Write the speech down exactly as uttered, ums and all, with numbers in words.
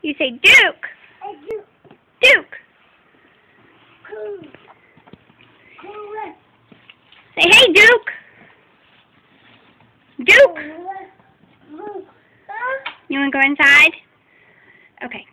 You say Duke. Duke. Say, hey, Duke. Duke. You want to go inside? Okay.